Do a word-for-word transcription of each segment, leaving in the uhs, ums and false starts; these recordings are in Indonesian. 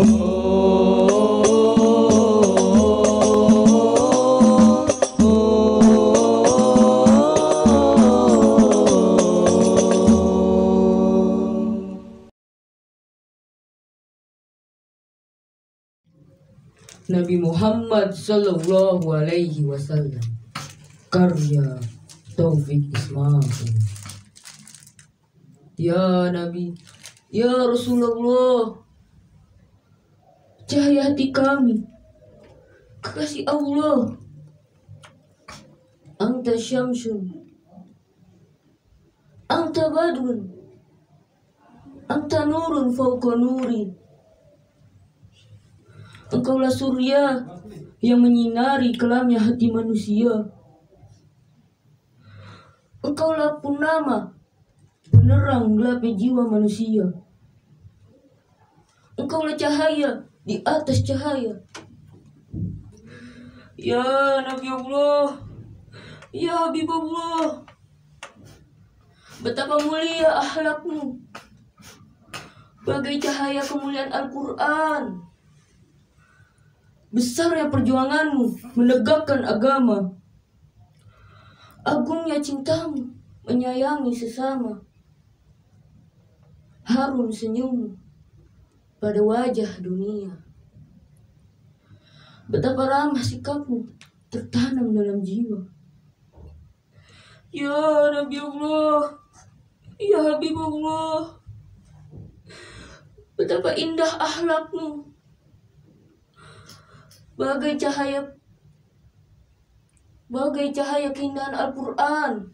Nabi Muhammad Sallallahu Alaihi Wasallam, karya Taufik Ismail. Ya Nabi, ya Rasulullah, cahaya hati kami, kekasih Allah. Anta syamsun, anta badrun, anta nurun fauqa nuri. Engkaulah surya yang menyinari kelamnya hati manusia. Engkaulah purnama penerang gelapnya jiwa manusia. Engkaulah cahaya di atas cahaya. Ya Nabi Allah, ya Habib Allah, betapa mulia akhlakmu, bagai cahaya kemuliaan Al-Quran. Besarnya perjuanganmu menegakkan agama, agungnya cintamu menyayangi sesama. Harum senyummu pada wajah dunia, betapa ramah sikapmu tertanam dalam jiwa. Ya Nabi Allah, ya Habib Allah, betapa indah akhlakmu, bagai cahaya bagai cahaya keindahan Al-Quran.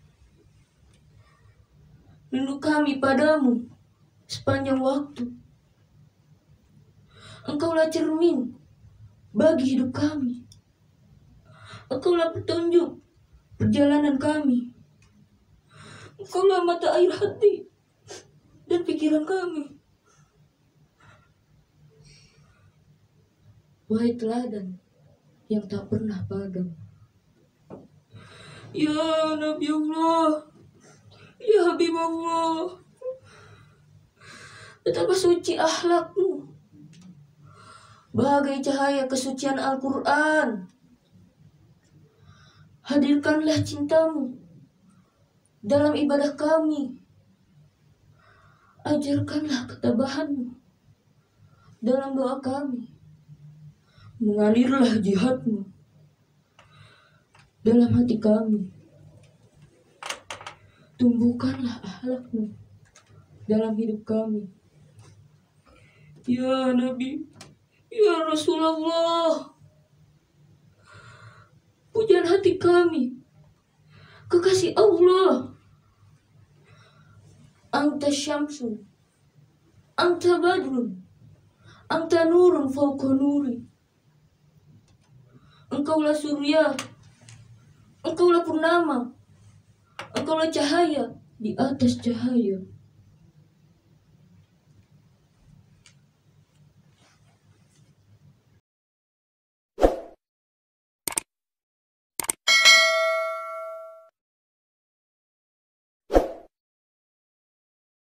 Rindu kami padamu sepanjang waktu. Engkaulah cermin bagi hidup kami. Engkaulah petunjuk perjalanan kami. Engkaulah mata air hati dan pikiran kami. Wahai teladan yang tak pernah padam. Ya Nabi Allah, ya Habib Allah, betapa suci akhlakmu, bagai cahaya kesucian Al-Quran. Hadirkanlah cintamu dalam ibadah kami. Ajarkanlah ketabahanmu dalam doa kami. Mengalirlah jihadmu dalam hati kami. Tumbuhkanlah akhlakmu dalam hidup kami. Ya Nabi, ya Rasulullah, pujian hati kami, kekasih Allah. Anta syamsun, anta badrun, anta nurun fauqa nuri. Engkaulah surya, engkaulah purnama, engkaulah cahaya di atas cahaya.